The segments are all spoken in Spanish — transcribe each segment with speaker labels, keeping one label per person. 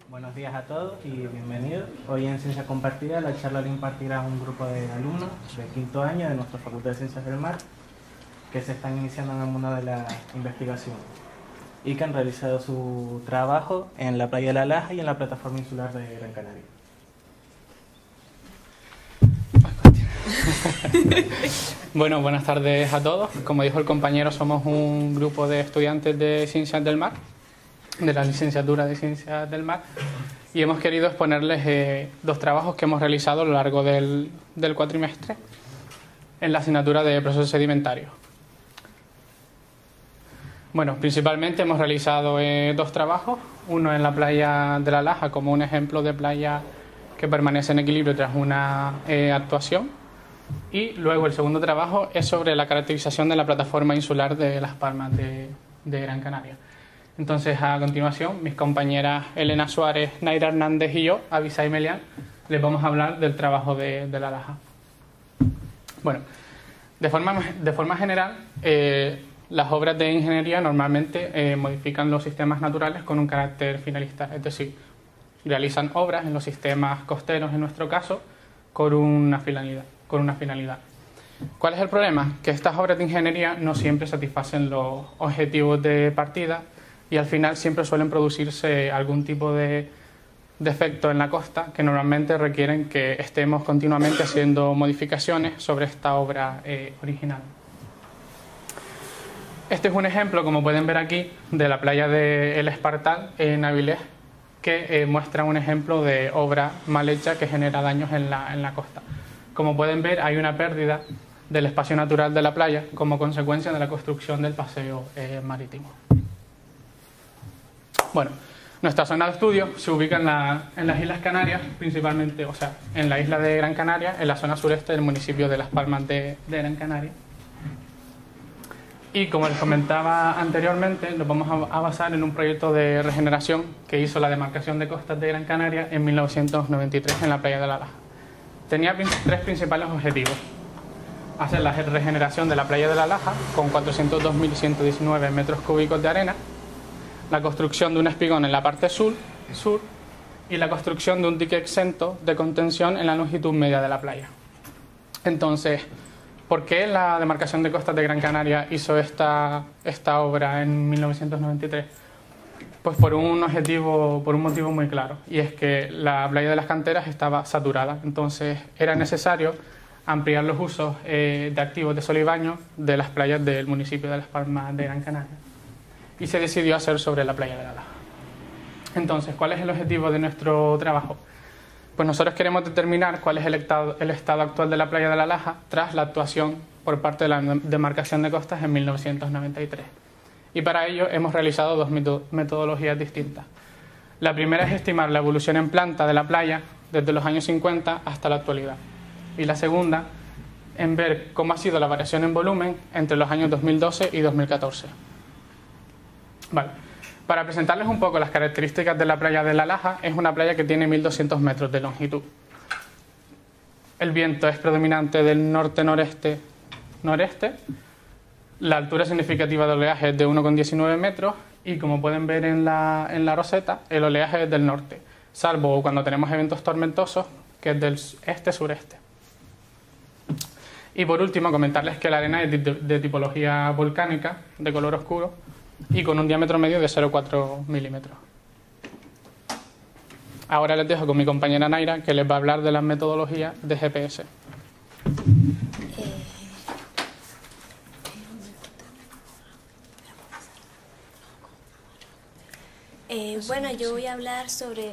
Speaker 1: Buenos días a todos y bienvenidos. Hoy en Ciencia Compartida la charla la impartirá un grupo de alumnos de quinto año de nuestra Facultad de Ciencias del Mar que se están iniciando en el mundo de la investigación y que han realizado su trabajo en la playa de La Laja y en la plataforma insular de Gran Canaria.
Speaker 2: Bueno, buenas tardes a todos. Como dijo el compañero, somos un grupo de estudiantes de Ciencias del Mar, de la licenciatura de Ciencias del Mar, y hemos querido exponerles dos trabajos que hemos realizado a lo largo del cuatrimestre en la asignatura de procesos sedimentarios. Bueno, principalmente hemos realizado dos trabajos, uno en la playa de La Laja como un ejemplo de playa que permanece en equilibrio tras una actuación, y luego el segundo trabajo es sobre la caracterización de la plataforma insular de Las Palmas de Gran Canaria. Entonces, a continuación, mis compañeras Elena Suárez, Naira Hernández y yo, Abisai Melián, les vamos a hablar del trabajo de La Laja. Bueno, de forma general, las obras de ingeniería normalmente modifican los sistemas naturales con un carácter finalista, es decir, realizan obras en los sistemas costeros, en nuestro caso, con una finalidad. ¿Cuál es el problema? Que estas obras de ingeniería no siempre satisfacen los objetivos de partida y al final siempre suelen producirse algún tipo de defecto en la costa que normalmente requieren que estemos continuamente haciendo modificaciones sobre esta obra original. Este es un ejemplo, como pueden ver aquí, de la playa de El Espartal en Avilés, que muestra un ejemplo de obra mal hecha que genera daños en la costa. Como pueden ver, hay una pérdida del espacio natural de la playa como consecuencia de la construcción del paseo marítimo. Bueno, nuestra zona de estudio se ubica en las Islas Canarias, principalmente, o sea, en la isla de Gran Canaria, en la zona sureste del municipio de Las Palmas de Gran Canaria. Y como les comentaba anteriormente, nos vamos a basar en un proyecto de regeneración que hizo la demarcación de costas de Gran Canaria en 1993 en la playa de La Laja. Tenía tres principales objetivos: hacer la regeneración de la playa de La Laja con 402.119 metros cúbicos de arena, la construcción de un espigón en la parte sur y la construcción de un dique exento de contención en la longitud media de la playa. Entonces, ¿por qué la demarcación de costas de Gran Canaria hizo esta obra en 1993? Pues por un motivo muy claro, y es que la playa de las Canteras estaba saturada, entonces era necesario ampliar los usos de activos de sol y baño de las playas del municipio de Las Palmas de Gran Canaria, y se decidió hacer sobre la playa de La Laja. Entonces, ¿cuál es el objetivo de nuestro trabajo? Pues nosotros queremos determinar cuál es el estado actual de la playa de La Laja tras la actuación por parte de la demarcación de costas en 1993. Y para ello hemos realizado dos metodologías distintas. La primera es estimar la evolución en planta de la playa desde los años 50 hasta la actualidad. Y la segunda, en ver cómo ha sido la variación en volumen entre los años 2012 y 2014. Vale. Para presentarles un poco las características de la playa de La Laja, es una playa que tiene 1.200 metros de longitud. El viento es predominante del norte-noreste. La altura significativa del oleaje es de 1,19 metros y, como pueden ver en la roseta, el oleaje es del norte, salvo cuando tenemos eventos tormentosos, que es del este-sureste. Y por último, comentarles que la arena es de tipología volcánica, de color oscuro, y con un diámetro medio de 0,4 milímetros. Ahora les dejo con mi compañera Naira, que les va a hablar de las metodologías de GPS.
Speaker 3: Bueno, yo voy a hablar sobre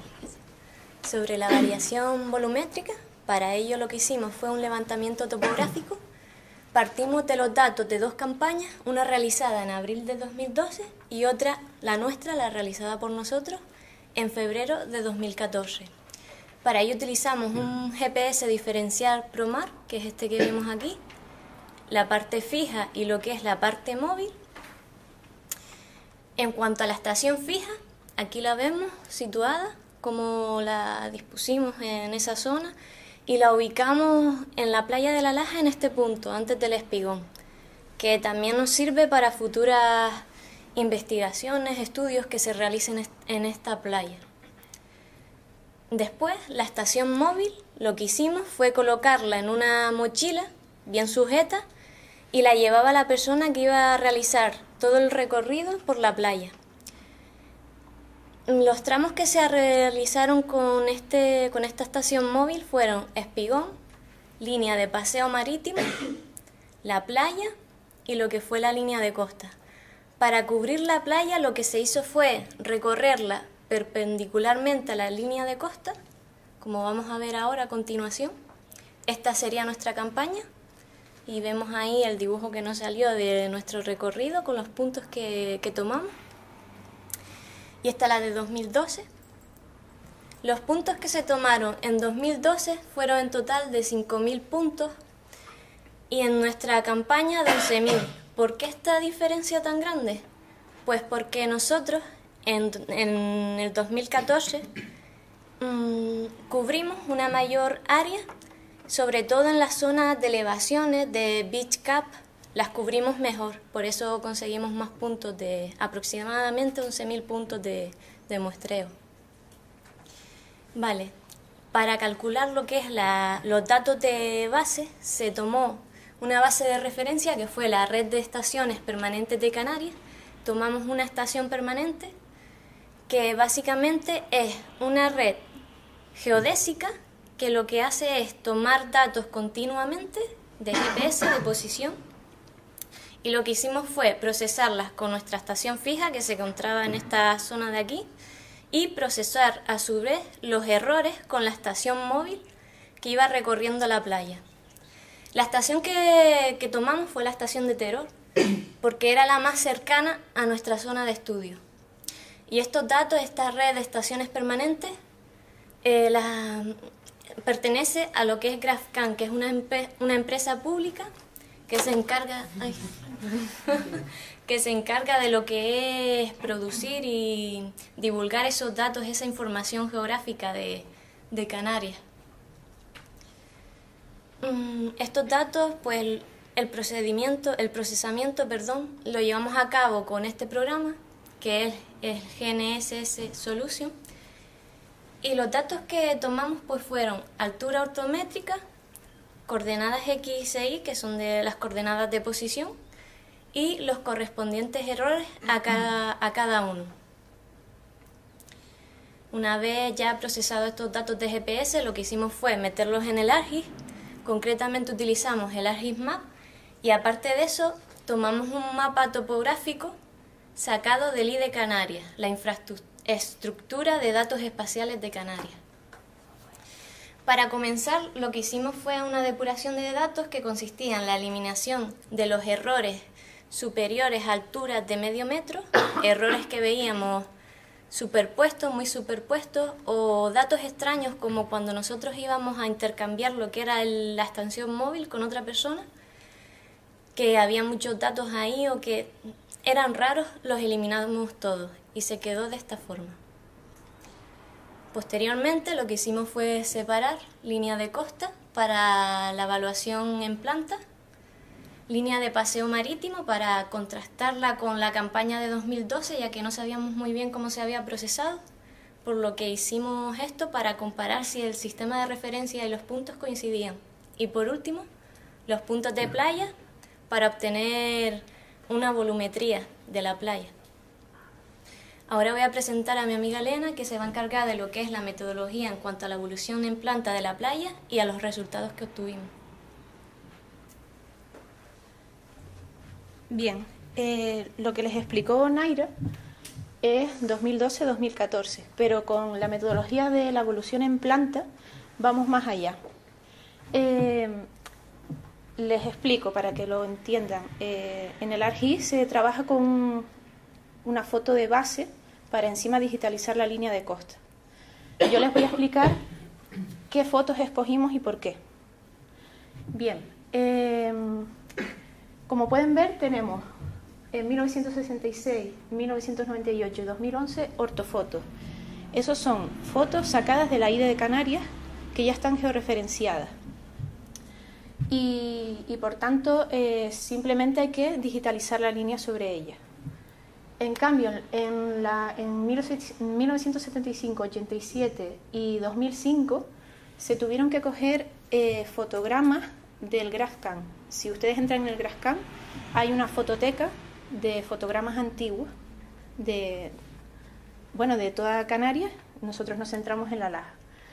Speaker 3: la variación volumétrica. Para ello lo que hicimos fue un levantamiento topográfico. Partimos de los datos de dos campañas, una realizada en abril de 2012 y otra, la nuestra, la realizada por nosotros, en febrero de 2014. Para ello utilizamos un GPS diferencial ProMar, que es este que vemos aquí, la parte fija y lo que es la parte móvil. En cuanto a la estación fija, aquí la vemos situada, como la dispusimos en esa zona, y la ubicamos en la playa de La Laja en este punto, antes del espigón, que también nos sirve para futuras investigaciones, estudios que se realicen en esta playa. Después, la estación móvil, lo que hicimos fue colocarla en una mochila bien sujeta y la llevaba la persona que iba a realizar todo el recorrido por la playa. Los tramos que se realizaron con esta estación móvil fueron Espigón, línea de paseo marítimo, la playa y lo que fue la línea de costa. Para cubrir la playa lo que se hizo fue recorrerla perpendicularmente a la línea de costa, como vamos a ver ahora a continuación. Esta sería nuestra campaña y vemos ahí el dibujo que nos salió de nuestro recorrido con los puntos que tomamos. Y esta es la de 2012. Los puntos que se tomaron en 2012 fueron en total de 5.000 puntos y en nuestra campaña de 11.000. ¿Por qué esta diferencia tan grande? Pues porque nosotros en el 2014 cubrimos una mayor área, sobre todo en las zonas de elevaciones, de beach cap, las cubrimos mejor, por eso conseguimos más puntos, de aproximadamente 11.000 puntos de muestreo. Vale, para calcular lo que es los datos de base, se tomó una base de referencia que fue la red de estaciones permanentes de Canarias. Tomamos una estación permanente que básicamente es una red geodésica que lo que hace es tomar datos continuamente de GPS, de posición, y lo que hicimos fue procesarlas con nuestra estación fija que se encontraba en esta zona de aquí y procesar a su vez los errores con la estación móvil que iba recorriendo la playa. La estación que tomamos fue la estación de Teror, porque era la más cercana a nuestra zona de estudio. Y estos datos, esta red de estaciones permanentes, pertenece a lo que es GrafCan, que es una empresa pública que se encarga, que se encarga de lo que es producir y divulgar esos datos, esa información geográfica de Canarias. Estos datos, pues el procesamiento, lo llevamos a cabo con este programa, que es el GNSS Solution, y los datos que tomamos pues fueron altura ortométrica, coordenadas X e Y, que son de las coordenadas de posición, y los correspondientes errores a cada uno. Una vez ya procesados estos datos de GPS, lo que hicimos fue meterlos en el ArcGIS. Concretamente utilizamos el ArcGIS-Map y aparte de eso tomamos un mapa topográfico sacado del IDE Canarias, la infraestructura de datos espaciales de Canarias. Para comenzar, lo que hicimos fue una depuración de datos que consistía en la eliminación de los errores superiores a alturas de medio metro, errores que veíamos superpuestos, muy superpuestos, o datos extraños como cuando nosotros íbamos a intercambiar lo que era la estación móvil con otra persona, que había muchos datos ahí o que eran raros, los eliminamos todos y se quedó de esta forma. Posteriormente lo que hicimos fue separar línea de costa para la evaluación en planta, línea de paseo marítimo para contrastarla con la campaña de 2012, ya que no sabíamos muy bien cómo se había procesado, por lo que hicimos esto para comparar si el sistema de referencia y los puntos coincidían. Y por último, los puntos de playa para obtener una volumetría de la playa. Ahora voy a presentar a mi amiga Elena, que se va a encargar de lo que es la metodología en cuanto a la evolución en planta de la playa y a los resultados que obtuvimos.
Speaker 4: Bien, lo que les explicó Naira es 2012-2014, pero con la metodología de la evolución en planta vamos más allá. Les explico para que lo entiendan. En el ArcGIS se trabaja con una foto de base para encima digitalizar la línea de costa. Yo les voy a explicar qué fotos escogimos y por qué. Bien, como pueden ver, tenemos en 1966, 1998 y 2011 ortofotos. Esos son fotos sacadas de la IDE de Canarias que ya están georreferenciadas. Y por tanto, simplemente hay que digitalizar la línea sobre ella. En cambio, en 1975, 87 y 2005 se tuvieron que coger fotogramas del GraphCam. Si ustedes entran en el GraphCam, hay una fototeca de fotogramas antiguos de toda Canarias. Nosotros nos centramos en La Laja.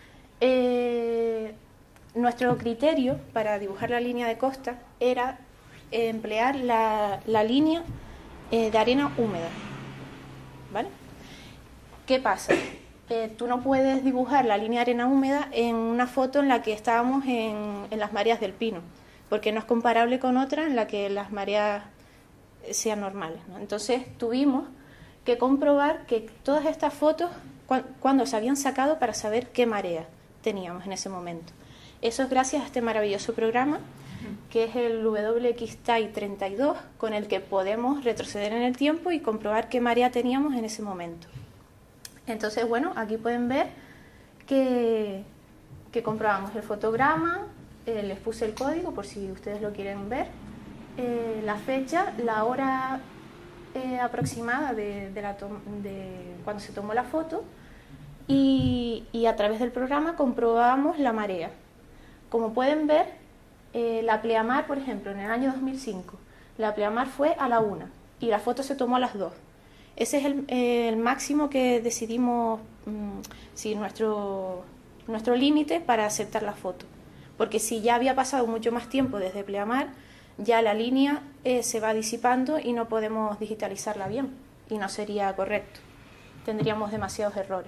Speaker 4: Nuestro criterio para dibujar la línea de costa era emplear la línea de arena húmeda, ¿vale? ¿Qué pasa? Tú no puedes dibujar la línea de arena húmeda en una foto en la que estábamos en las mareas del Pino, porque no es comparable con otra en la que las mareas sean normales, ¿no? Entonces tuvimos que comprobar que todas estas fotos, cuándo se habían sacado para saber qué marea teníamos en ese momento. Eso es gracias a este maravilloso programa, que es el WXTAI 32, con el que podemos retroceder en el tiempo y comprobar qué marea teníamos en ese momento. Entonces, bueno, aquí pueden ver que comprobamos el fotograma, les puse el código por si ustedes lo quieren ver, la fecha, la hora aproximada de cuando se tomó la foto y a través del programa comprobamos la marea. Como pueden ver, la pleamar, por ejemplo, en el año 2005, la pleamar fue a la 1 y la foto se tomó a las 2. Ese es el máximo que decidimos, nuestro límite para aceptar la foto. Porque si ya había pasado mucho más tiempo desde pleamar, ya la línea se va disipando y no podemos digitalizarla bien y no sería correcto. Tendríamos demasiados errores.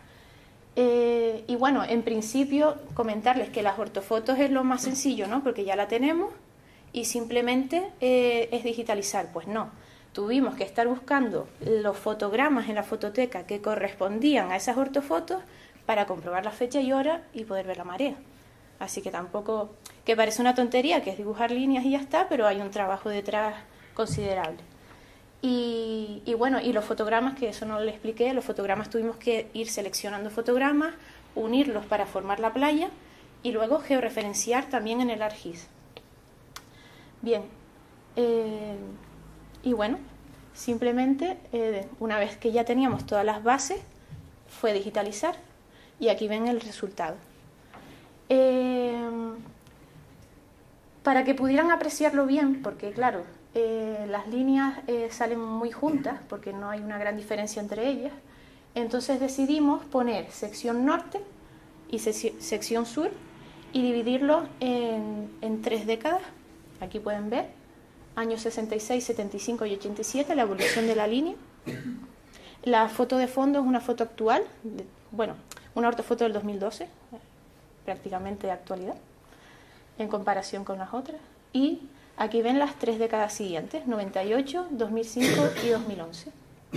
Speaker 4: Y bueno, en principio comentarles que las ortofotos es lo más sencillo, ¿no? Porque ya la tenemos y simplemente es digitalizar. Pues no, tuvimos que estar buscando los fotogramas en la fototeca que correspondían a esas ortofotos para comprobar la fecha y hora y poder ver la marea. Así que tampoco, que parece una tontería, que es dibujar líneas y ya está, pero hay un trabajo detrás considerable. Y bueno, y los fotogramas, que eso no lo expliqué, los fotogramas tuvimos que ir seleccionando fotogramas, unirlos para formar la playa y luego georreferenciar también en el ArcGIS. Bien, y bueno, simplemente una vez que ya teníamos todas las bases, fue digitalizar y aquí ven el resultado. Para que pudieran apreciarlo bien, porque claro, las líneas salen muy juntas porque no hay una gran diferencia entre ellas, entonces decidimos poner sección norte y sección sur y dividirlo en 3 décadas. Aquí pueden ver años 66, 75 y 87, la evolución de la línea. La foto de fondo es una foto actual, una ortofoto del 2012, prácticamente de actualidad en comparación con las otras, y aquí ven las 3 décadas siguientes, 98, 2005 y 2011.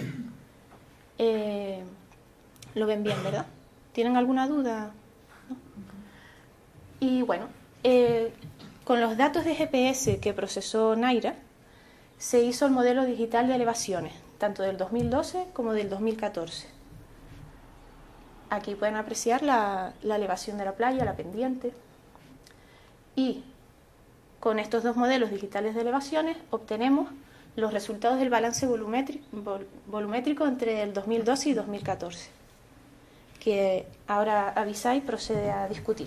Speaker 4: Lo ven bien, ¿verdad? ¿Tienen alguna duda? ¿No? Y bueno, con los datos de GPS que procesó Naira, se hizo el modelo digital de elevaciones, tanto del 2012 como del 2014. Aquí pueden apreciar la elevación de la playa, la pendiente. Y con estos dos modelos digitales de elevaciones obtenemos los resultados del balance volumétrico entre el 2012 y 2014, que ahora Avisai procede a discutir.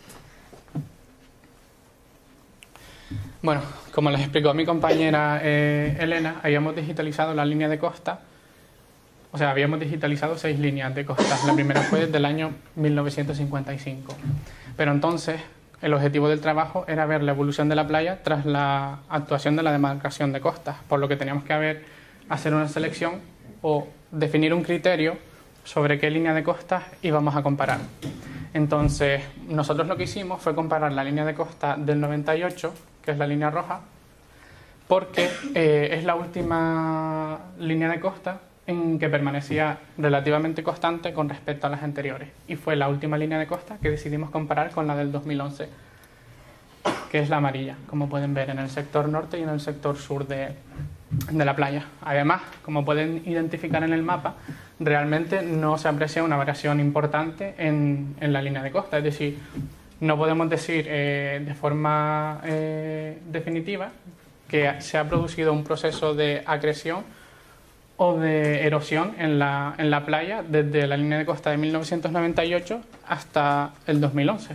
Speaker 2: Bueno, como les explicó mi compañera Elena, habíamos digitalizado la línea de costa, o sea, habíamos digitalizado 6 líneas de costa. La primera fue desde el año 1955. Pero entonces, el objetivo del trabajo era ver la evolución de la playa tras la actuación de la demarcación de costas, por lo que teníamos que hacer una selección o definir un criterio sobre qué línea de costas íbamos a comparar. Entonces, nosotros lo que hicimos fue comparar la línea de costa del 98, que es la línea roja, porque es la última línea de costa en que permanecía relativamente constante con respecto a las anteriores. Y fue la última línea de costa que decidimos comparar con la del 2011, que es la amarilla, como pueden ver en el sector norte y en el sector sur de la playa. Además, como pueden identificar en el mapa, realmente no se aprecia una variación importante en la línea de costa. Es decir, no podemos decir de forma definitiva que se ha producido un proceso de acreción o de erosión en la playa desde la línea de costa de 1998 hasta el 2011.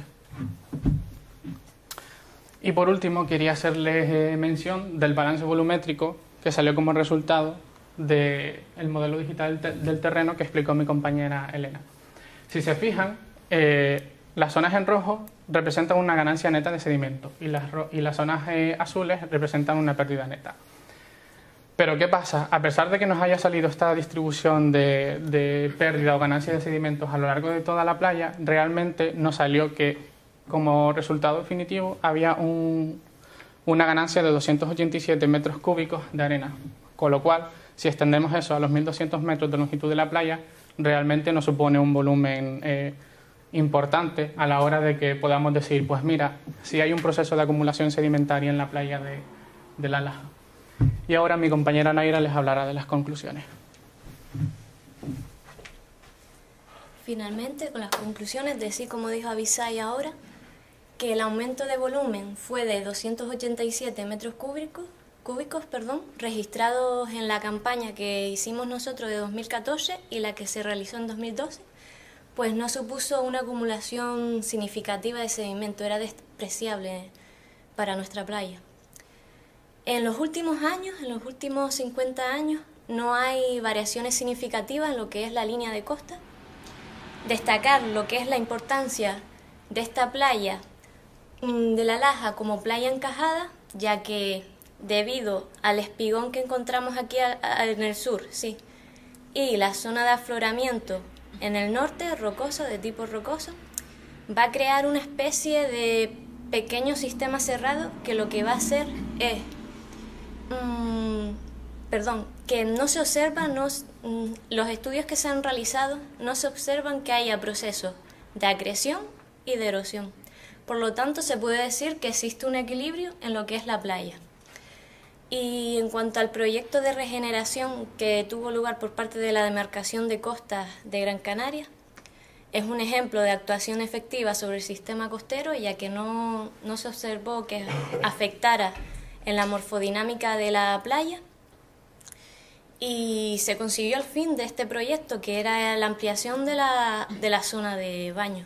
Speaker 2: Y por último, quería hacerles mención del balance volumétrico que salió como resultado del modelo digital del terreno que explicó mi compañera Elena. Si se fijan, las zonas en rojo representan una ganancia neta de sedimento y las zonas azules representan una pérdida neta. Pero ¿qué pasa? A pesar de que nos haya salido esta distribución de pérdida o ganancia de sedimentos a lo largo de toda la playa, realmente nos salió que como resultado definitivo había una ganancia de 287 metros cúbicos de arena, con lo cual, si extendemos eso a los 1.200 metros de longitud de la playa, realmente nos supone un volumen importante a la hora de que podamos decir, pues mira, si hay un proceso de acumulación sedimentaria en la playa de La Laja. Y ahora mi compañera Naira les hablará de las conclusiones.
Speaker 3: Finalmente, con las conclusiones, decir, como dijo Abisai ahora, que el aumento de volumen fue de 287 metros cúbicos, registrados en la campaña que hicimos nosotros de 2014 y la que se realizó en 2012, pues no supuso una acumulación significativa de sedimento, era despreciable para nuestra playa. En los últimos años, en los últimos 50 años, no hay variaciones significativas en lo que es la línea de costa. Destacar lo que es la importancia de esta playa de La Laja como playa encajada, ya que debido al espigón que encontramos aquí en el sur, sí, y la zona de afloramiento en el norte, rocoso, de tipo rocoso, va a crear una especie de pequeño sistema cerrado que lo que va a hacer es que no se observan, los estudios que se han realizado no se observan que haya procesos de acreción y de erosión. Por lo tanto, se puede decir que existe un equilibrio en lo que es la playa. Y en cuanto al proyecto de regeneración que tuvo lugar por parte de la demarcación de costas de Gran Canaria, es un ejemplo de actuación efectiva sobre el sistema costero, ya que no se observó que afectara en la morfodinámica de la playa, y se consiguió el fin de este proyecto, que era la ampliación de la zona de baño.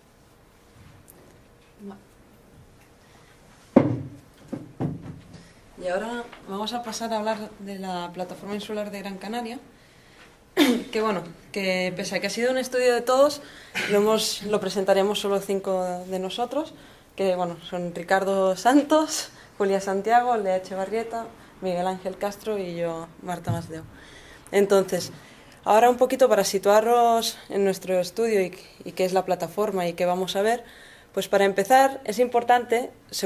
Speaker 5: Y ahora vamos a pasar a hablar de la plataforma insular de Gran Canaria, que pese a que ha sido un estudio de todos, lo presentaremos solo 5 de nosotros, que son Ricardo Santos, Julia Santiago, Lea Echevarrieta, Miguel Ángel Castro y yo, Marta Masdeu. Entonces, ahora un poquito para situarnos en nuestro estudio y qué es la plataforma y qué vamos a ver, pues para empezar es importante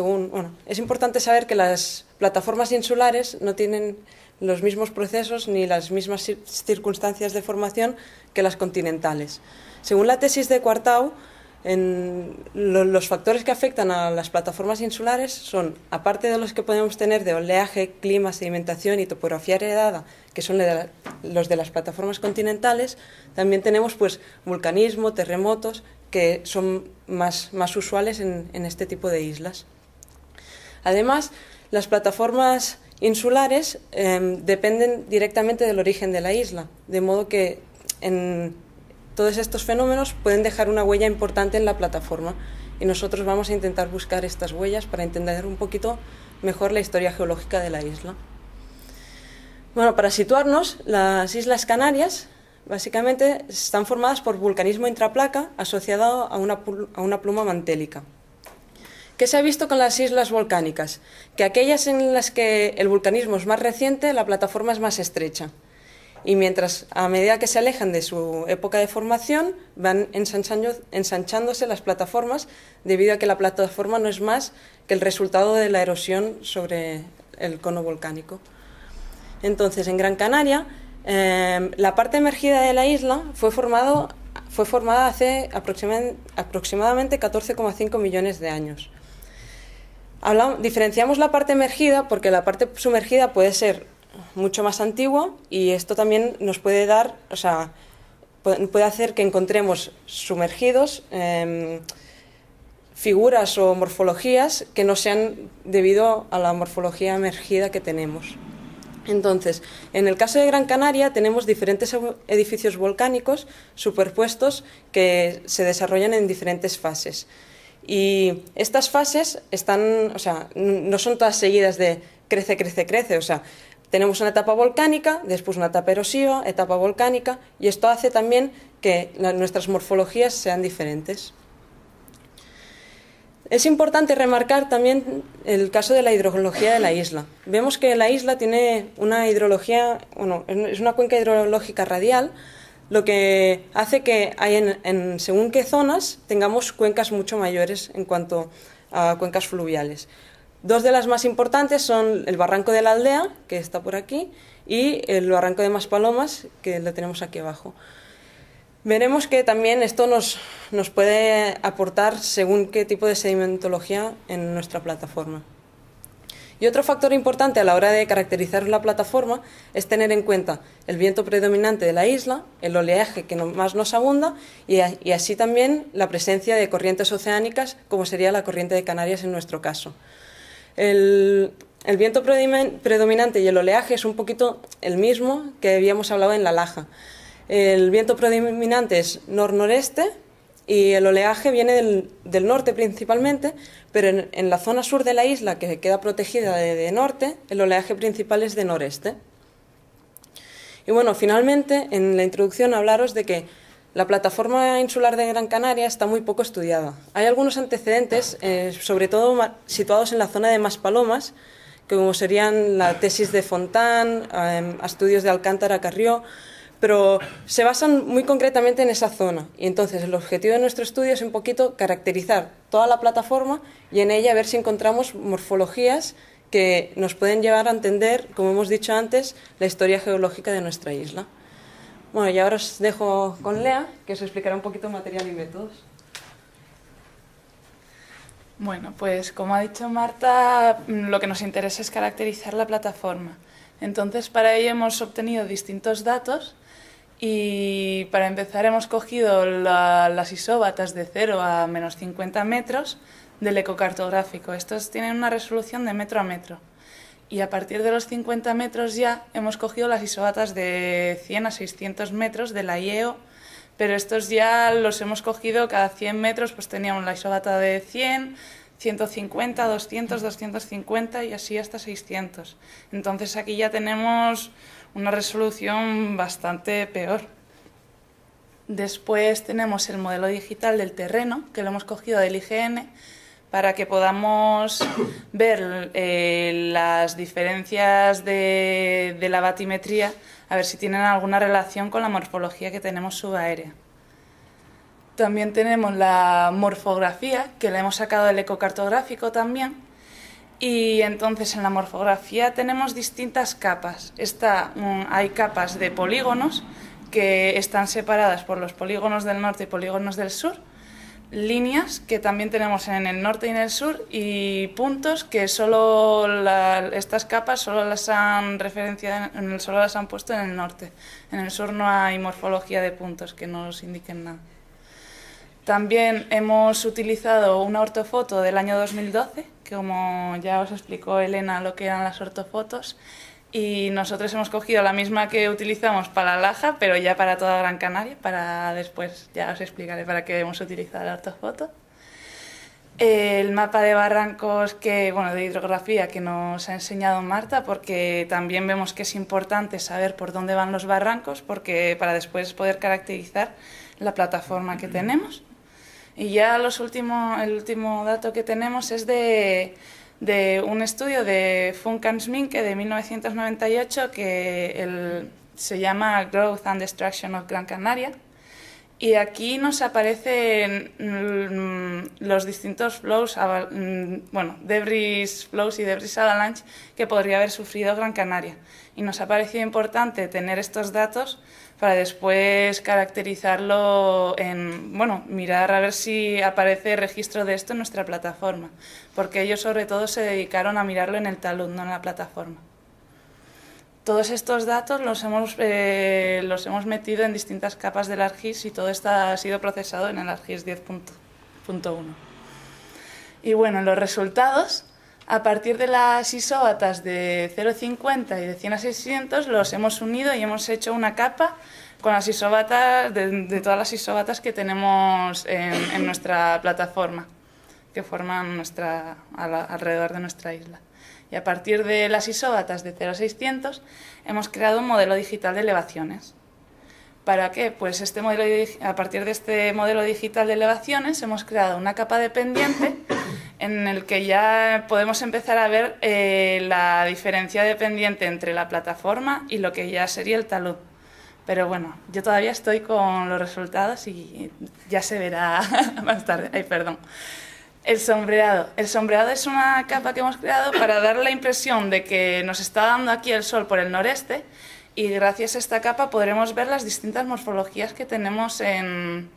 Speaker 5: saber que las plataformas insulares no tienen los mismos procesos ni las mismas circunstancias de formación que las continentales. Según la tesis de Quartau, los factores que afectan a las plataformas insulares son, aparte de los que podemos tener de oleaje, clima, sedimentación y topografía heredada, que son los de las plataformas continentales, también tenemos vulcanismo, terremotos, que son más usuales en este tipo de islas. Además, las plataformas insulares dependen directamente del origen de la isla, de modo que todos estos fenómenos pueden dejar una huella importante en la plataforma, y nosotros vamos a intentar buscar estas huellas para entender un poquito mejor la historia geológica de la isla. Bueno, para situarnos, las Islas Canarias básicamente están formadas por vulcanismo intraplaca asociado a una pluma mantélica. ¿Qué se ha visto con las islas volcánicas? Que aquellas en las que el vulcanismo es más reciente, la plataforma es más estrecha. Y a medida que se alejan de su época de formación, van ensanchándose las plataformas, debido a que la plataforma no es más que el resultado de la erosión sobre el cono volcánico. Entonces, en Gran Canaria, la parte emergida de la isla fue formada hace aproximadamente 14,5 millones de años. Diferenciamos la parte emergida porque la parte sumergida puede ser mucho más antigua, y esto también nos puede puede hacer que encontremos sumergidos figuras o morfologías que no sean debido a la morfología emergida que tenemos. Entonces, en el caso de Gran Canaria tenemos diferentes edificios volcánicos superpuestos que se desarrollan en diferentes fases. Y estas fases no son todas seguidas de crece, crece, crece. O sea, tenemos una etapa volcánica, después una etapa erosiva, etapa volcánica, y esto hace también que nuestras morfologías sean diferentes. Es importante remarcar también el caso de la hidrología de la isla. Vemos que la isla tiene una hidrología, es una cuenca hidrológica radial, lo que hace que según qué zonas tengamos cuencas mucho mayores en cuanto a cuencas fluviales. Dos de las más importantes son el Barranco de la Aldea, que está por aquí, y el Barranco de Maspalomas, que lo tenemos aquí abajo. Veremos que también esto nos puede aportar según qué tipo de sedimentología en nuestra plataforma. Y otro factor importante a la hora de caracterizar la plataforma es tener en cuenta el viento predominante de la isla, el oleaje que más nos abunda y así también la presencia de corrientes oceánicas, como sería la corriente de Canarias en nuestro caso. El viento predominante y el oleaje es un poquito el mismo que habíamos hablado en La Laja. El viento predominante es nor-noreste y el oleaje viene del norte principalmente, pero en la zona sur de la isla, que queda protegida de norte, el oleaje principal es de noreste. Y bueno, finalmente, en la introducción hablaros de que la plataforma insular de Gran Canaria está muy poco estudiada. Hay algunos antecedentes, sobre todo situados en la zona de Maspalomas, como serían la tesis de Fontán, estudios de Alcántara Carrió, pero se basan muy concretamente en esa zona. Y entonces el objetivo de nuestro estudio es un poquito caracterizar toda la plataforma y en ella ver si encontramos morfologías que nos pueden llevar a entender, como hemos dicho antes, la historia geológica de nuestra isla. Bueno, y ahora os dejo con Lea, que os explicará un poquito material y métodos.
Speaker 6: Bueno, pues como ha dicho Marta, lo que nos interesa es caracterizar la plataforma. Entonces, para ello hemos obtenido distintos datos y para empezar hemos cogido las isóbatas de 0 a menos 50 metros del ecocartográfico. Estos tienen una resolución de metro a metro. Y a partir de los 50 metros ya hemos cogido las isóbatas de 100 a 600 metros de la IEO, pero estos ya los hemos cogido cada 100 metros, pues teníamos la isóbata de 100, 150, 200, 250 y así hasta 600. Entonces aquí ya tenemos una resolución bastante peor. Después tenemos el modelo digital del terreno, que lo hemos cogido del IGN, para que podamos ver las diferencias de la batimetría, a ver si tienen alguna relación con la morfología que tenemos subaérea. También tenemos la morfografía, que la hemos sacado del ecocartográfico también. Y entonces en la morfografía tenemos distintas capas. Hay capas de polígonos que están separadas por los polígonos del norte y polígonos del sur, líneas que también tenemos en el norte y en el sur y puntos que estas capas solo las han solo las han puesto en el norte. En el sur no hay morfología de puntos que nos indiquen nada. También hemos utilizado una ortofoto del año 2012, que como ya os explicó Elena lo que eran las ortofotos, y nosotros hemos cogido la misma que utilizamos para La Laja, pero ya para toda Gran Canaria, para después ya os explicaré para qué hemos utilizado la ortofoto. El mapa de barrancos, de hidrografía que nos ha enseñado Marta, porque también vemos que es importante saber por dónde van los barrancos, porque para después poder caracterizar la plataforma que tenemos. Y ya el último dato que tenemos es de un estudio de Funkan-Sminke de 1998 que se llama Growth and Destruction of Gran Canaria. Y aquí nos aparecen los distintos flows, debris flows y debris avalanche que podría haber sufrido Gran Canaria. Y nos ha parecido importante tener estos datos para después caracterizarlo mirar a ver si aparece registro de esto en nuestra plataforma, porque ellos sobre todo se dedicaron a mirarlo en el talud, no en la plataforma. Todos estos datos los hemos metido en distintas capas del ArcGIS y todo esto ha sido procesado en el ArcGIS 10.1. Y bueno, los resultados A partir de las isóbatas de 0,50 y de 100 a 600 los hemos unido y hemos hecho una capa con las isóbatas de todas las isóbatas que tenemos en nuestra plataforma, que forman alrededor de nuestra isla. Y a partir de las isóbatas de 0 a 600 hemos creado un modelo digital de elevaciones. ¿Para qué? Pues a partir de este modelo digital de elevaciones hemos creado una capa de pendiente en el que ya podemos empezar a ver la diferencia de pendiente entre la plataforma y lo que ya sería el talud. Pero bueno, yo todavía estoy con los resultados y ya se verá más tarde. Ay, perdón. El sombreado. El sombreado es una capa que hemos creado para dar la impresión de que nos está dando aquí el sol por el noreste, y gracias a esta capa podremos ver las distintas morfologías que tenemos en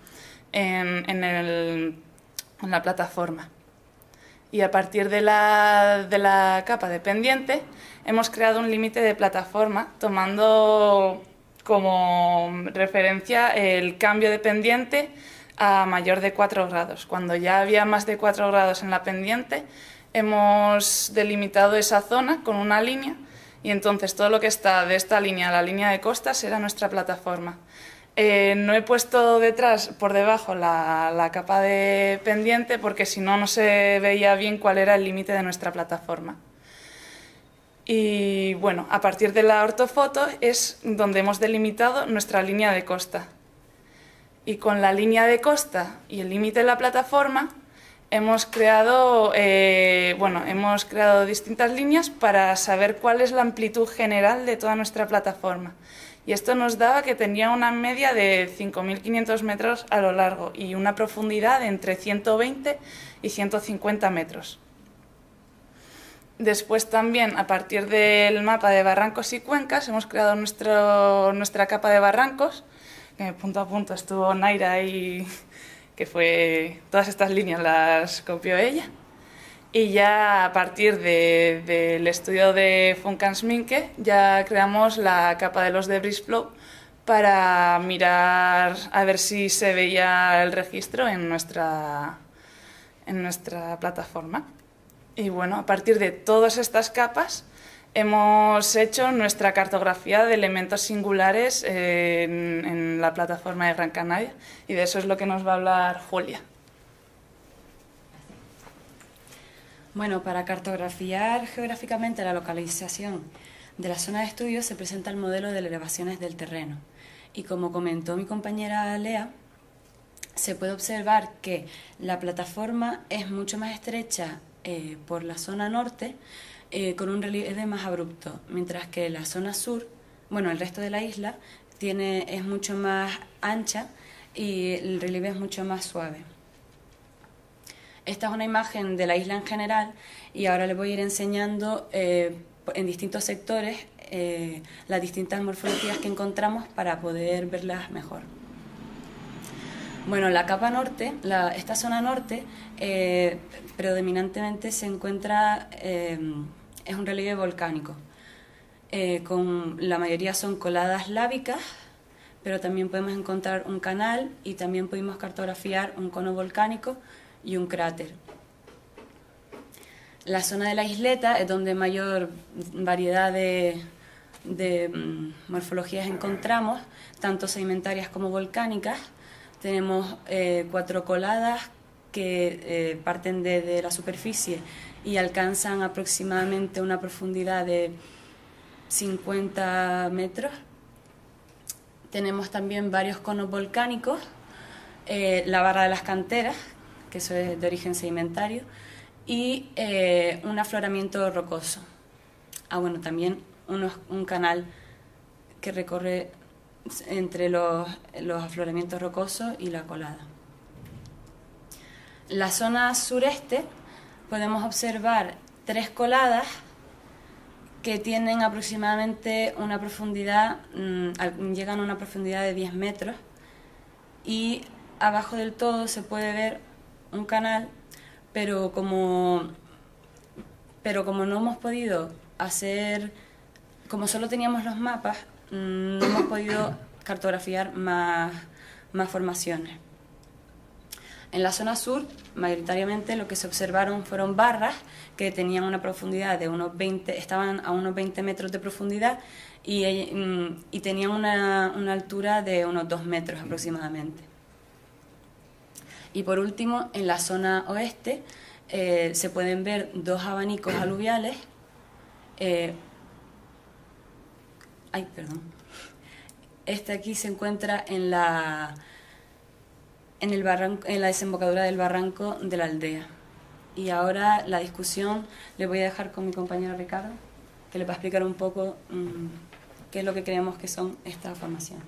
Speaker 6: la plataforma. Y a partir de la capa de pendiente hemos creado un límite de plataforma tomando como referencia el cambio de pendiente a mayor de 4 grados. Cuando ya había más de 4 grados en la pendiente, hemos delimitado esa zona con una línea, y entonces todo lo que está de esta línea a la línea de costa será nuestra plataforma. No he puesto por debajo la capa de pendiente porque si no, no se veía bien cuál era el límite de nuestra plataforma. Y bueno, a partir de la ortofoto es donde hemos delimitado nuestra línea de costa. Y con la línea de costa y el límite de la plataforma hemos creado distintas líneas para saber cuál es la amplitud general de toda nuestra plataforma. Y esto nos daba que tenía una media de 5.500 metros a lo largo y una profundidad de entre 120 y 150 metros. Después también, a partir del mapa de barrancos y cuencas, hemos creado nuestra capa de barrancos, que punto a punto estuvo Naira ahí, que fue todas estas líneas las copió ella. Y ya a partir del estudio de Funkans-Minke ya creamos la capa de los debris flow para mirar a ver si se veía el registro en nuestra plataforma. Y bueno, a partir de todas estas capas hemos hecho nuestra cartografía de elementos singulares en la plataforma de Gran Canaria, y de eso es lo que nos va a hablar Julia.
Speaker 7: Bueno, para cartografiar geográficamente la localización de la zona de estudio se presenta el modelo de elevaciones del terreno. Y como comentó mi compañera Lea, se puede observar que la plataforma es mucho más estrecha por la zona norte, con un relieve más abrupto, mientras que la zona sur, bueno, el resto de la isla, es mucho más ancha y el relieve es mucho más suave. Esta es una imagen de la isla en general y ahora les voy a ir enseñando en distintos sectores las distintas morfologías que encontramos para poder verlas mejor. Bueno, la capa norte, esta zona norte, predominantemente se encuentra, es un relieve volcánico. La mayoría son coladas lábicas, pero también podemos encontrar un canal y también pudimos cartografiar un cono volcánico y un cráter. La zona de la isleta es donde mayor variedad de morfologías encontramos, tanto sedimentarias como volcánicas. Tenemos 4 coladas que parten desde la superficie y alcanzan aproximadamente una profundidad de 50 metros. Tenemos también varios conos volcánicos, la barra de las canteras, que eso es de origen sedimentario, y un afloramiento rocoso. Bueno, también un canal que recorre entre los afloramientos rocosos y la colada. La zona sureste podemos observar 3 coladas que tienen aproximadamente una profundidad, llegan a una profundidad de 10 metros, y abajo del todo se puede ver un canal, pero como no hemos podido hacer, como solo teníamos los mapas, no hemos podido cartografiar más formaciones. En la zona sur, mayoritariamente lo que se observaron fueron barras que tenían una profundidad de unos 20, estaban a unos 20 metros de profundidad y tenían una altura de unos 2 metros aproximadamente. Y por último, en la zona oeste se pueden ver 2 abanicos aluviales. Este aquí se encuentra en la desembocadura del barranco de la aldea. Y ahora la discusión le voy a dejar con mi compañero Ricardo, que le va a explicar un poco qué es lo que creemos que son estas formaciones.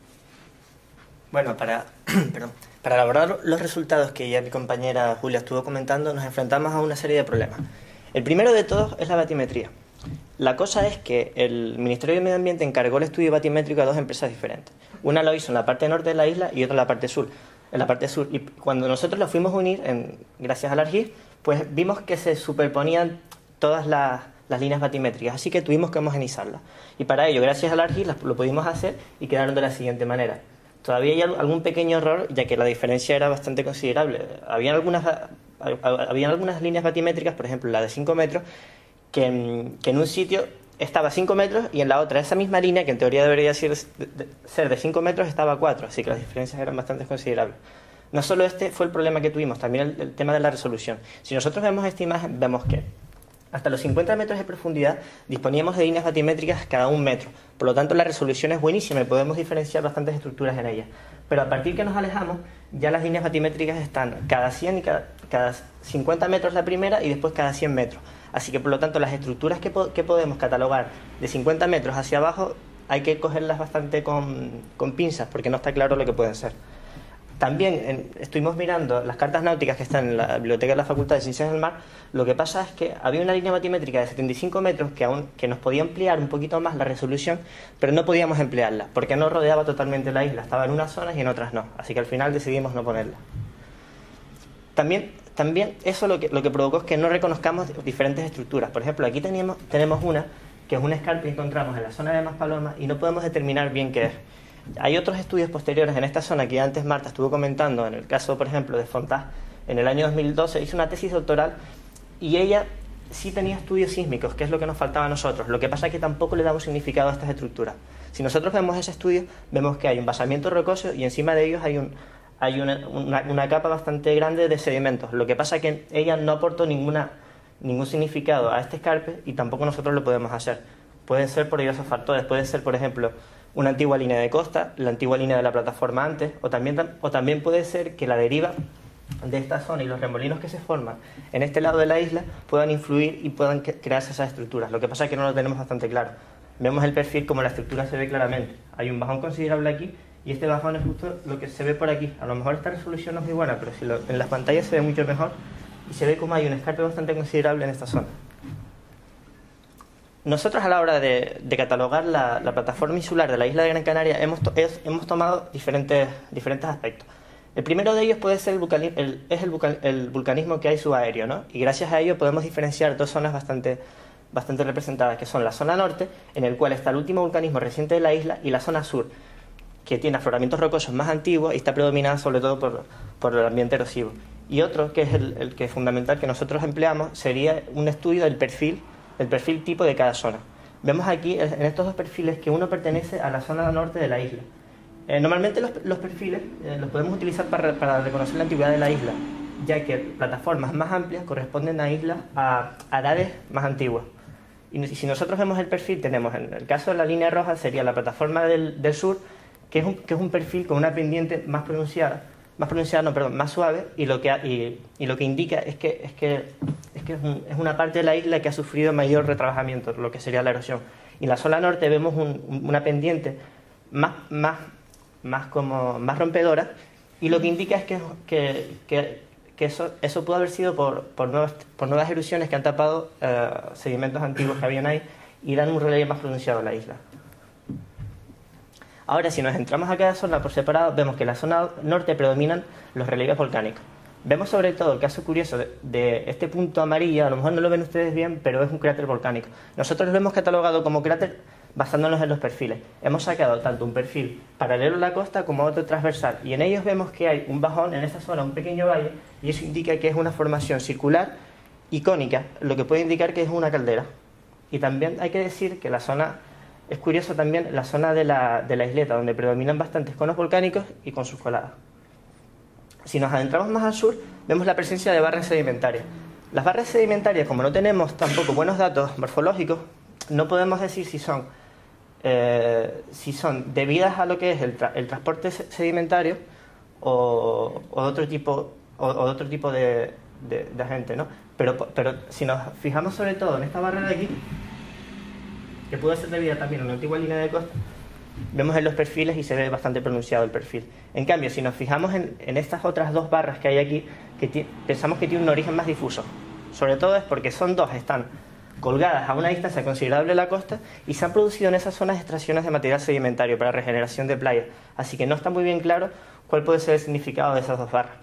Speaker 8: Bueno, para elaborar los resultados que ya mi compañera Julia estuvo comentando, nos enfrentamos a una serie de problemas. El primero de todos es la batimetría. La cosa es que el Ministerio de Medio Ambiente encargó el estudio batimétrico a 2 empresas diferentes. Una lo hizo en la parte norte de la isla y otra en la parte sur. Y cuando nosotros lo fuimos a unir, gracias al ARGIS, pues vimos que se superponían todas las líneas batimétricas, así que tuvimos que homogeneizarlas. Y para ello, gracias al ARGIS, lo pudimos hacer y quedaron de la siguiente manera. Todavía hay algún pequeño error, ya que la diferencia era bastante considerable. Habían algunas líneas batimétricas, por ejemplo, la de 5 metros, que en un sitio estaba a 5 metros y en la otra, esa misma línea, que en teoría debería ser de 5 metros, estaba a 4, así que las diferencias eran bastante considerables. No solo este fue el problema que tuvimos, también el tema de la resolución. Si nosotros vemos esta imagen, vemos que hasta los 50 metros de profundidad disponíamos de líneas batimétricas cada 1 metro. Por lo tanto, la resolución es buenísima y podemos diferenciar bastantes estructuras en ellas. Pero a partir que nos alejamos, ya las líneas batimétricas están cada 100 y cada 50 metros la primera y después cada 100 metros. Así que, por lo tanto, las estructuras que podemos catalogar de 50 metros hacia abajo hay que cogerlas bastante con pinzas, porque no está claro lo que pueden ser. También estuvimos mirando las cartas náuticas que están en la biblioteca de la Facultad de Ciencias del Mar. Lo que pasa es que había una línea batimétrica de 75 metros que nos podía ampliar un poquito más la resolución, pero no podíamos emplearla, porque no rodeaba totalmente la isla. Estaba en unas zonas y en otras no. Así que al final decidimos no ponerla. También eso lo que provocó es que no reconozcamos diferentes estructuras. Por ejemplo, aquí tenemos una que es un escarpe que encontramos en la zona de Maspalomas y no podemos determinar bien qué es. Hay otros estudios posteriores en esta zona que ya antes Marta estuvo comentando. En el caso, por ejemplo, de Fontás, en el año 2012 hizo una tesis doctoral y ella sí tenía estudios sísmicos, que es lo que nos faltaba a nosotros. Lo que pasa es que tampoco le damos significado a estas estructuras. Si nosotros vemos ese estudio, vemos que hay un basamiento rocoso y encima de ellos hay una capa bastante grande de sedimentos. Lo que pasa es que ella no aportó ningún significado a este escarpe y tampoco nosotros lo podemos hacer. Pueden ser por diversos factores. Puede ser, por ejemplo, una antigua línea de costa, la antigua línea de la plataforma antes, o también puede ser que la deriva de esta zona y los remolinos que se forman en este lado de la isla puedan influir y puedan crearse esas estructuras. Lo que pasa es que no lo tenemos bastante claro. Vemos el perfil como la estructura se ve claramente. Hay un bajón considerable aquí y este bajón es justo lo que se ve por aquí. A lo mejor esta resolución no es muy buena, pero en las pantallas se ve mucho mejor y se ve como hay un escarpe bastante considerable en esta zona. Nosotros a la hora de catalogar la plataforma insular de la isla de Gran Canaria hemos tomado diferentes aspectos. El primero de ellos puede ser el vulcanismo que hay subaéreo, ¿no? Y gracias a ello podemos diferenciar 2 zonas bastante representadas, que son la zona norte, en el cual está el último vulcanismo reciente de la isla, y la zona sur, que tiene afloramientos rocosos más antiguos y está predominada sobre todo por el ambiente erosivo. Y otro, que es el que es fundamental que nosotros empleamos, sería un estudio del perfil tipo de cada zona. Vemos aquí en estos 2 perfiles que uno pertenece a la zona norte de la isla. Normalmente los perfiles los podemos utilizar para reconocer la antigüedad de la isla, ya que plataformas más amplias corresponden a islas a edades más antiguas. Y si nosotros vemos el perfil, tenemos en el caso de la línea roja sería la plataforma del sur, que es un perfil con una pendiente más suave, y lo que indica es que es una parte de la isla que ha sufrido mayor retrabajamiento, lo que sería la erosión. Y en la zona norte vemos una pendiente más rompedora, y lo que indica es que eso pudo haber sido por nuevas erupciones que han tapado sedimentos antiguos que habían ahí y dan un relieve más pronunciado a la isla. Ahora, si nos entramos a cada zona por separado, vemos que en la zona norte predominan los relieves volcánicos. Vemos sobre todo el caso curioso de este punto amarillo. A lo mejor no lo ven ustedes bien, pero es un cráter volcánico. Nosotros lo hemos catalogado como cráter basándonos en los perfiles. Hemos sacado tanto un perfil paralelo a la costa como otro transversal, y en ellos vemos que hay un bajón en esta zona, un pequeño valle, y eso indica que es una formación circular y cónica, lo que puede indicar que es una caldera. Y también hay que decir que la zona, es curioso también, la zona de la isleta, donde predominan bastantes conos volcánicos y con sus coladas. Si nos adentramos más al sur, vemos la presencia de barras sedimentarias. Las barras sedimentarias, como no tenemos tampoco buenos datos morfológicos, no podemos decir si son debidas a lo que es el transporte sedimentario o otro tipo de agente, ¿no? Pero si nos fijamos sobre todo en esta barra de aquí, que puede ser debida también a una antigua línea de costa, vemos en los perfiles y se ve bastante pronunciado el perfil. En cambio, si nos fijamos en estas otras dos barras que hay aquí, pensamos que tiene un origen más difuso. Sobre todo es porque están colgadas a una distancia considerable de la costa y se han producido en esas zonas extracciones de material sedimentario para regeneración de playas. Así que no está muy bien claro cuál puede ser el significado de esas dos barras.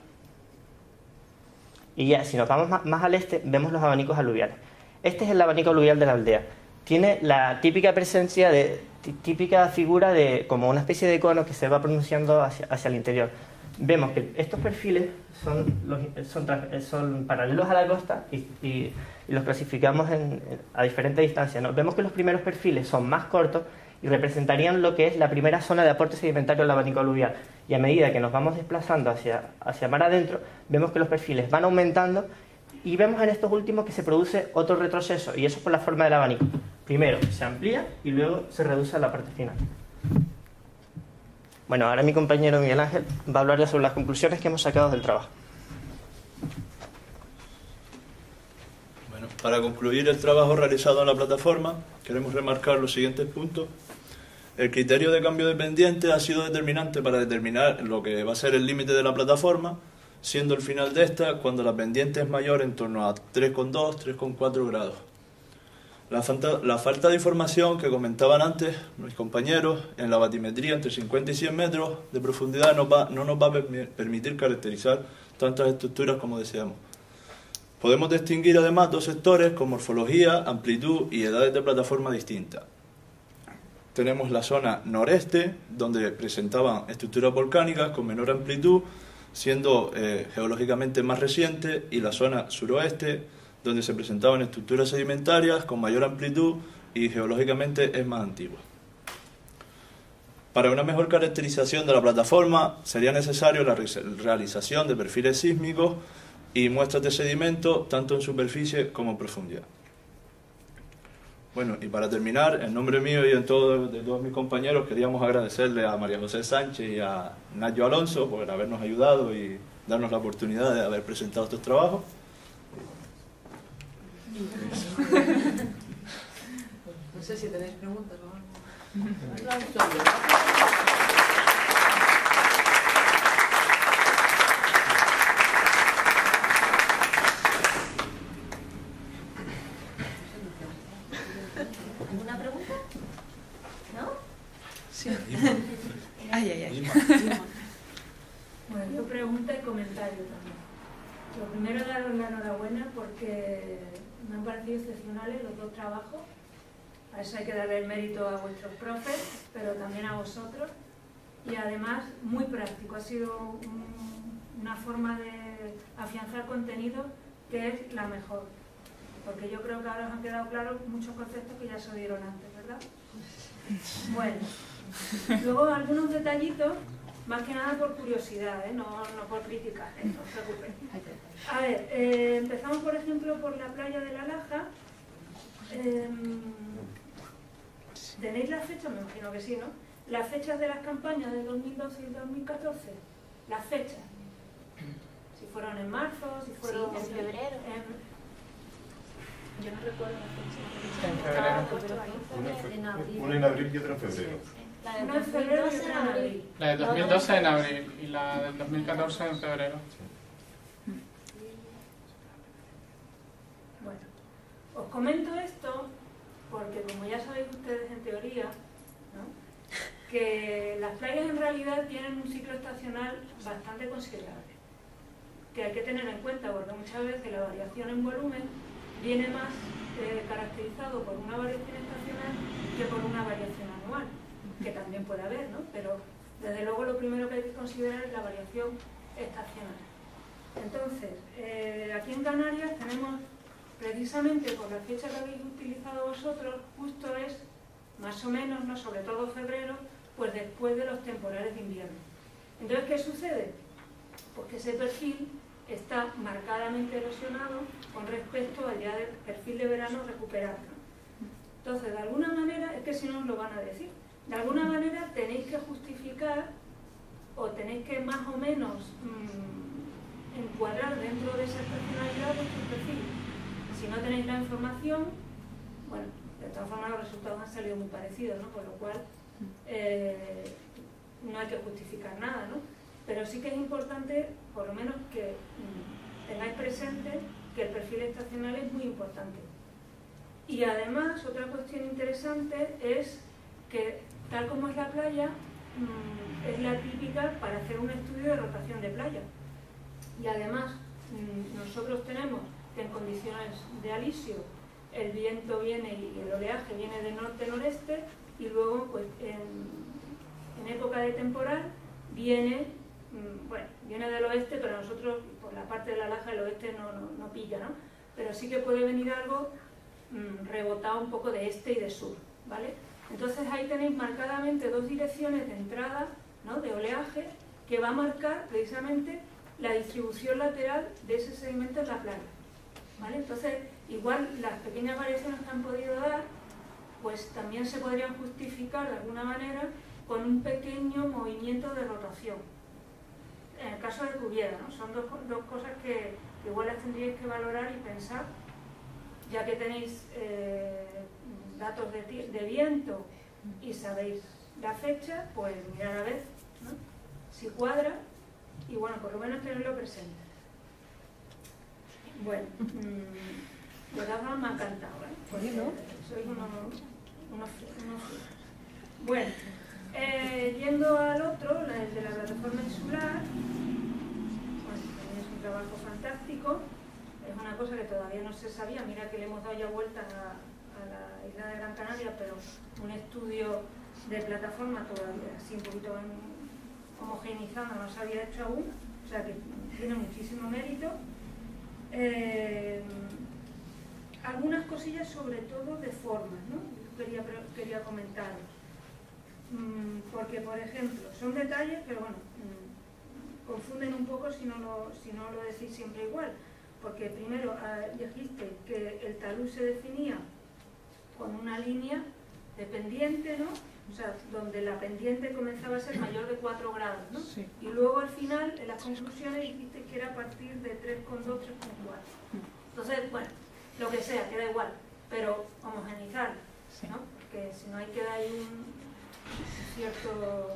Speaker 8: Y ya, si nos vamos más al este, vemos los abanicos aluviales. Este es el abanico aluvial de la aldea. Tiene la típica presencia típica figura de como una especie de cono que se va pronunciando hacia el interior. Vemos que estos perfiles son paralelos a la costa y los clasificamos a diferentes distancias, ¿no? Vemos que los primeros perfiles son más cortos y representarían lo que es la primera zona de aporte sedimentario del abanico aluvial. Y a medida que nos vamos desplazando hacia mar adentro, vemos que los perfiles van aumentando y vemos en estos últimos que se produce otro retroceso, y eso es por la forma del abanico. Primero se amplía y luego se reduce a la parte final. Bueno, ahora mi compañero Miguel Ángel va a hablar sobre las conclusiones que hemos sacado del trabajo.
Speaker 9: Bueno, para concluir el trabajo realizado en la plataforma, queremos remarcar los siguientes puntos. El criterio de cambio de pendiente ha sido determinante para determinar lo que va a ser el límite de la plataforma, siendo el final de esta cuando la pendiente es mayor en torno a 3,2, 3,4 grados. La falta de información que comentaban antes mis compañeros en la batimetría entre 50 y 100 metros de profundidad no nos va a permitir caracterizar tantas estructuras como deseamos. Podemos distinguir además dos sectores con morfología, amplitud y edades de plataforma distintas. Tenemos la zona noreste, donde presentaban estructuras volcánicas con menor amplitud, siendo geológicamente más reciente, y la zona suroeste, donde se presentaban estructuras sedimentarias con mayor amplitud y geológicamente es más antigua. Para una mejor caracterización de la plataforma sería necesario la realización de perfiles sísmicos y muestras de sedimento tanto en superficie como en profundidad. Bueno, y para terminar, en nombre mío y de todos mis compañeros, queríamos agradecerle a María José Sánchez y a Nacho Alonso por habernos ayudado y darnos la oportunidad de haber presentado estos trabajos.
Speaker 5: No sé si tenéis preguntas o algo.
Speaker 3: ¿Alguna pregunta? ¿No?
Speaker 6: Sí. Ay.
Speaker 10: Bueno, yo pregunta y comentario también. Lo primero, daros la enhorabuena porque me han parecido excepcionales los dos trabajos. A eso hay que darle el mérito a vuestros profes, pero también a vosotros. Y además, muy práctico. Ha sido una forma de afianzar contenido que es la mejor. Porque yo creo que ahora os han quedado claros muchos conceptos que ya se dieron antes, ¿verdad? Bueno, luego algunos detallitos, más que nada por curiosidad, no por criticar, no os preocupéis. A ver, empezamos por ejemplo por la playa de La Laja. ¿Tenéis las fechas? Me imagino que sí, ¿no? Las fechas de las campañas del 2012 y 2014. Las fechas. Si fueron en marzo, si fueron
Speaker 3: en febrero.
Speaker 10: Yo no recuerdo
Speaker 2: En
Speaker 10: la
Speaker 2: febrero.
Speaker 11: Una en abril y otra en febrero.
Speaker 10: Una en febrero y otra en abril.
Speaker 2: La de 2012 en abril y la del 2014 en febrero.
Speaker 10: Bueno, os comento esto porque, como ya sabéis ustedes en teoría, ¿no?, que las playas en realidad tienen un ciclo estacional bastante considerable, que hay que tener en cuenta porque muchas veces la variación en volumen viene más caracterizado por una variación estacional que por una variación anual, que también puede haber, ¿no? Pero desde luego lo primero que hay que considerar es la variación estacional. Entonces, aquí en Canarias tenemos, precisamente por la fecha que habéis utilizado vosotros, justo es, más o menos, ¿no?, sobre todo febrero, pues después de los temporales de invierno. Entonces, ¿qué sucede? Pues que ese perfil está marcadamente erosionado con respecto al ya del perfil de verano recuperado, ¿no? Entonces, de alguna manera, es que si no os lo van a decir, de alguna manera tenéis que justificar o tenéis que más o menos encuadrar dentro de esa estacionalidad vuestro perfil. Si no tenéis la información, bueno, de todas formas los resultados han salido muy parecidos, ¿no? Por lo cual no hay que justificar nada, ¿no? Pero sí que es importante, por lo menos, que tengáis presente que el perfil estacional es muy importante. Y además, otra cuestión interesante es que, tal como es la playa, es la típica para hacer un estudio de rotación de playa. Y además, nosotros tenemos que en condiciones de alisio el viento viene y el oleaje viene de norte-noreste, y luego, pues, en época de temporal viene, bueno, viene del oeste, pero nosotros por la parte de la laja del oeste no pilla, ¿no? Pero sí que puede venir algo rebotado un poco de este y de sur, ¿vale? Entonces ahí tenéis marcadamente dos direcciones de entrada, ¿no?, de oleaje, que va a marcar precisamente la distribución lateral de ese sedimento en la playa, ¿vale? Entonces, igual las pequeñas variaciones que han podido dar, pues también se podrían justificar de alguna manera con un pequeño movimiento de rotación. En el caso de Cuviera, ¿no? Son dos cosas que igual las tendríais que valorar y pensar, ya que tenéis datos de viento y sabéis la fecha, pues mirar a ver, ¿no?, si cuadra, y bueno, por lo menos tenerlo presente. Bueno, de todas formas me ha encantado, ¿eh? Porque sois unos. Bueno, yendo al otro, el de la plataforma insular, pues también es un trabajo fantástico, es una cosa que todavía no se sabía, mira que le hemos dado ya vueltas a la isla de Gran Canaria, pero un estudio de plataforma todavía así un poquito homogeneizando no se había hecho aún, o sea que tiene muchísimo mérito. Algunas cosillas sobre todo de formas, ¿no? Quería comentaros, porque por ejemplo son detalles, pero bueno, confunden un poco si no lo decís siempre igual, porque primero dijiste que el talud se definía con una línea de pendiente, ¿no? O sea, donde la pendiente comenzaba a ser mayor de 4 grados, ¿no? Sí. Y luego al final, en las conclusiones, dijiste que era a partir de 3,2, 3,4. Entonces, bueno, lo que sea, queda igual, pero homogeneizar, ¿no? Porque si no hay que dar ahí un cierto,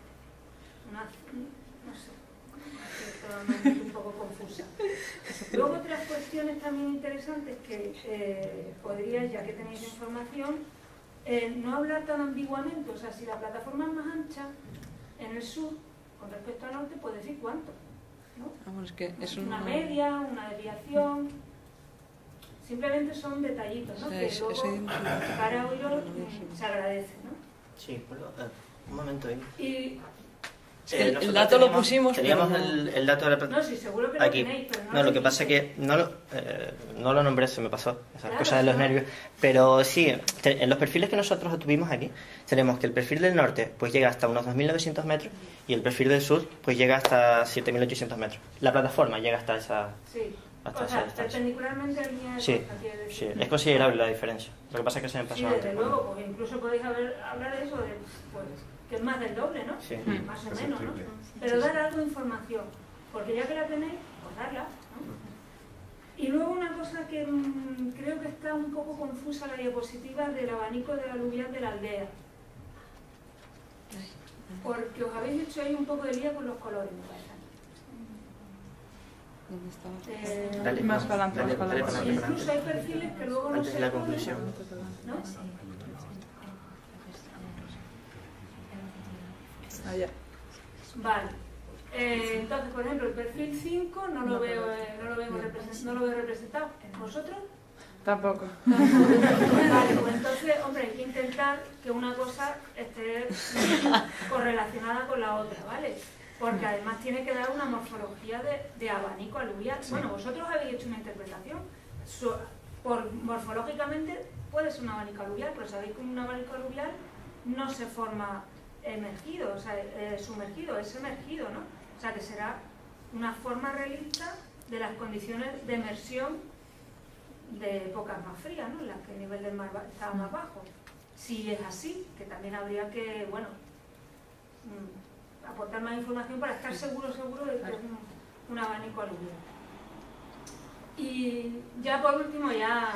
Speaker 10: no sé, un poco confusa. Luego otras cuestiones también interesantes que podríais, ya que tenéis información, no hablar tan ambiguamente, o sea, si la plataforma es más ancha en el sur con respecto al norte, puede decir cuánto, ¿no?
Speaker 5: Vamos, es que es
Speaker 10: una media, una desviación, simplemente son detallitos, ¿no? Que luego para oírlo se agradece, ¿no?
Speaker 8: Sí, un momento ahí.
Speaker 10: Y
Speaker 5: el dato lo pusimos.
Speaker 8: Teníamos el dato de la
Speaker 10: no, sí, seguro que lo
Speaker 8: aquí.
Speaker 10: tenéis, pero
Speaker 8: no lo que pasa es que no lo nombré, se me pasó, esas cosas de los nervios. Pero sí, en los perfiles que nosotros obtuvimos aquí, tenemos que el perfil del norte pues llega hasta unos 2.900 metros y el perfil del sur pues llega hasta 7.800 metros. La plataforma llega hasta esa.
Speaker 10: Sí.
Speaker 8: Hasta
Speaker 10: o sea,
Speaker 8: esa
Speaker 10: perpendicularmente al línea de
Speaker 8: sí,
Speaker 10: costa, quiere decir.
Speaker 8: sí, es considerable la diferencia. Lo que pasa es que se me pasó
Speaker 10: sí,
Speaker 8: antes.
Speaker 10: desde luego, pues incluso podéis hablar de eso, pues, que es más del doble, ¿no?
Speaker 8: Sí.
Speaker 10: Más o menos, ¿no? Pero dar algo de información, porque ya que la tenéis, pues darla, ¿no? Y luego una cosa que creo que está un poco confusa la diapositiva del abanico del aluvial de la aldea. Porque os habéis hecho ahí un poco de lía con los colores, me parece.
Speaker 8: Dale,
Speaker 6: más para adelante, más para adelante.
Speaker 10: Incluso hay perfiles que luego no
Speaker 8: antes
Speaker 10: se
Speaker 8: de la
Speaker 10: ponen,
Speaker 8: conclusión.
Speaker 10: ¿no?
Speaker 6: Allá.
Speaker 10: Vale. Entonces, por ejemplo, el perfil 5 no lo veo representado. ¿Vosotros?
Speaker 6: Tampoco.
Speaker 10: Vale, pues entonces, hombre, hay que intentar que una cosa esté correlacionada con la otra, ¿vale? Porque además tiene que dar una morfología de abanico aluvial. Sí. Bueno, vosotros habéis hecho una interpretación. Morfológicamente puede ser un abanico aluvial, pero sabéis que un abanico aluvial no se forma emergido, o sea, sumergido, es emergido, ¿no? O sea, que será una forma realista de las condiciones de emersión de épocas más frías, ¿no? En las que el nivel del mar estaba más bajo. Si es así, que también habría que, bueno, aportar más información para estar seguro de que es un abanico aluvial. Y ya por último, ya...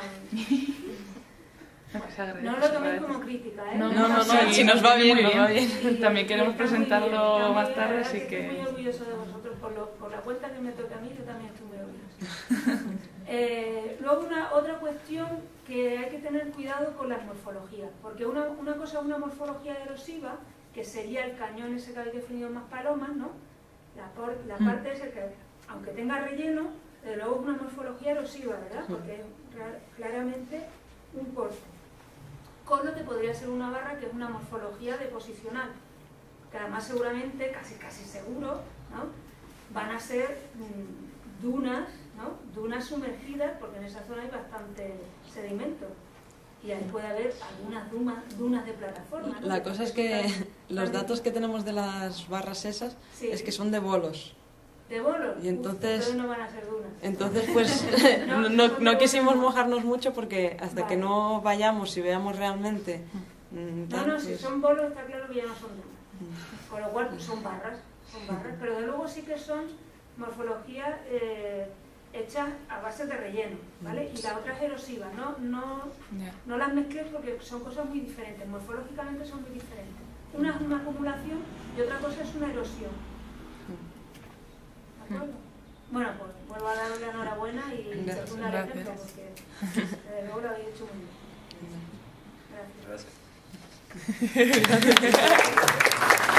Speaker 10: No lo toméis como crítica, ¿eh?
Speaker 6: No, si nos va bien, nos va bien. También queremos presentarlo más tarde, así que...
Speaker 10: Estoy muy orgulloso de vosotros por la cuenta que me toca a mí, yo también estoy muy orgullosa. Luego otra cuestión que hay que tener cuidado con las morfologías, porque una cosa es una morfología erosiva, que sería el cañón ese que habéis definido más palomas, ¿no? La parte esa que, aunque tenga relleno, luego es una morfología erosiva, ¿verdad? Porque es claramente un corte. Con lo que podría ser una barra, que es una morfología deposicional, que además seguramente, casi seguro, ¿no? Van a ser dunas, ¿no? Dunas sumergidas, porque en esa zona hay bastante sedimento. Y ahí puede haber algunas dunas de plataforma, ¿no?
Speaker 5: La cosa es que los datos que tenemos de las barras esas es que son de bolos.
Speaker 10: ¿De bolos?
Speaker 5: Y entonces
Speaker 10: no van a ser dunas.
Speaker 5: Entonces, pues, no quisimos mojarnos mucho porque hasta que no vayamos y veamos realmente...
Speaker 10: si son bolos está claro que ya no son dunas. Con lo cual, son barras, pero de luego sí que son morfologías hechas a base de relleno, ¿vale? Y la otra es erosiva, no las mezcles porque son cosas muy diferentes, morfológicamente son muy diferentes. Una es una acumulación y otra cosa es una erosión. ¿De acuerdo? Bueno, pues vuelvo a daros la enhorabuena y secundar el ejemplo porque desde luego lo habéis hecho muy bien. Gracias.
Speaker 9: Gracias.